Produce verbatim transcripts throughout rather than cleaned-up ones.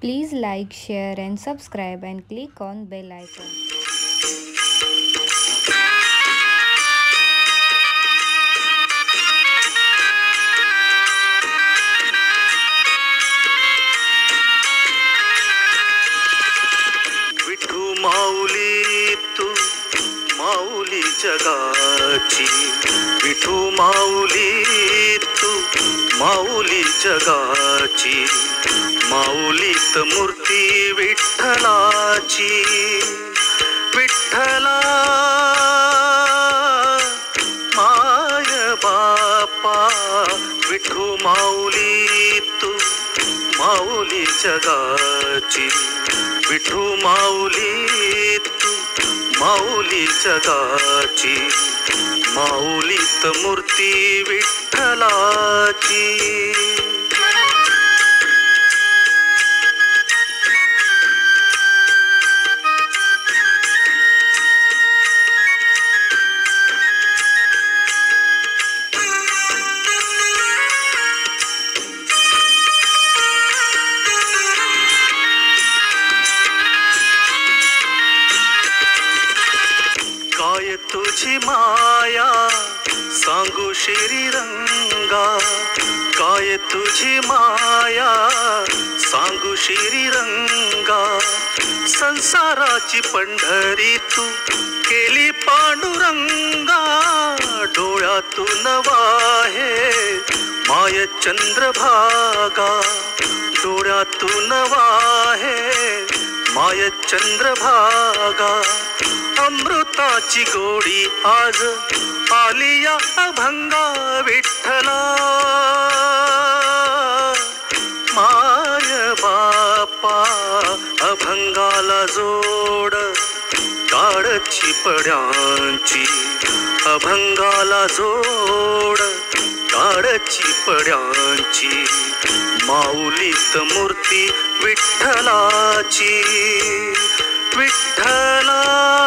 Please like, share and subscribe and click on bell icon. Vithu माऊली तू माऊली जगाची, विठू माऊली तू माऊली जगाची, माऊलीत मूर्ती विठ्ठलाची. विठ्ठला माय बापा, विठू माऊली तू माऊली जगाची, विठू माऊली तू माऊली जगाची, माऊलीत मूर्ती विठ्ठलाची. काय तुझी माया सांगू श्रीरंगा, काय तुझी माया सांगू श्रीरंगा. संसाराची पंढरी तू केली पांडुरंगा, डोळ्यातून वाहे माय चंद्रभागा, डोळ्यातून वाहे माय चंद्रभागा. अमृताची गोडी आज आली या अभंगा, विठ्ठला माय बापा. अभंगाला जोड काढची पड्यांची, अभंगाला जोड काढची पड्यांची, माऊलीत मूर्ती विठ्ठलाची. विठ्ठला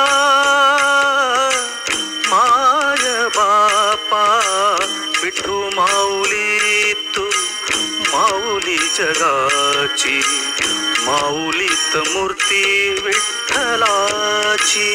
माय बापा, विठू माऊली तू माऊली जगाची, माऊलीत मूर्ती विठ्ठलाची.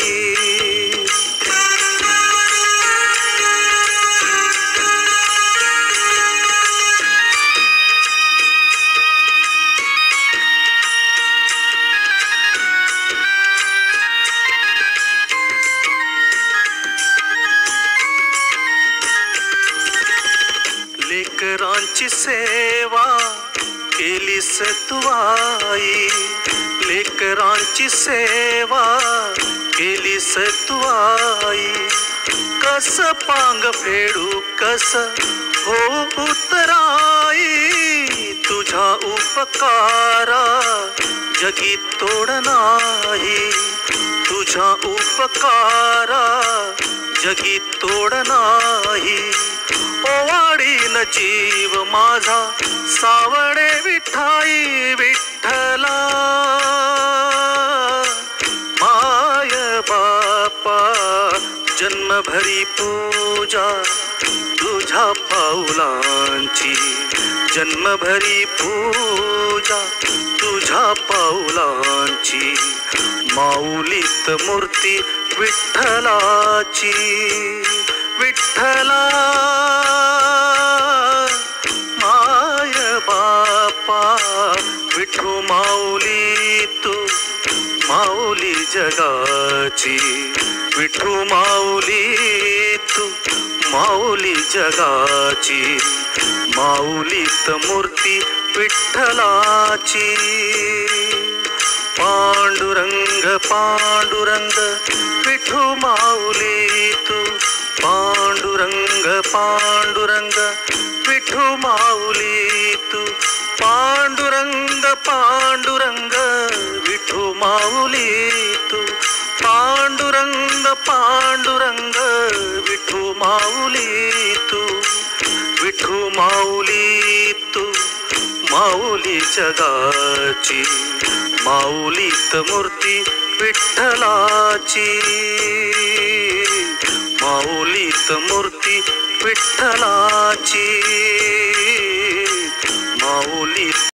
लेकरांची सेवा केलीस तू आई, लेकरांची सेवा केलीस तू आई. कस पांग फेडू कस हो उतराई, तुझा उपकारा जगी तोड नाही, तुझा उपकारा जगी तोड नाही. ओवाडीन जीव माझा सावडे विठाई, विठ्ठला माय बापा. जन्मभरी पूजा तुझ्या पाऊलांची, जन्मभरी पूजा तुझ्या पाऊलांची, माऊलीत मूर्ती विठ्ठलाची. विठ्ठला माय बापा, विठू माऊली तू माऊली जगाची, विठू माऊली तू माऊली जगाची, माऊलीत मूर्ती विठ्ठलाची. पांडुरंग पांडुरंग विठू माऊली तू, पांडुरंग पांडुरंग विठू माऊली तू, पांडुरंग पांडुरंग विठू माऊली तू, पांडुरंग पांडुरंग विठू माऊली तू. विठू माऊली तू माऊली जगाची, माऊलीत मूर्ती विठ्ठलाची, माऊलीत मूर्ती विठ्ठलाची, माऊलीत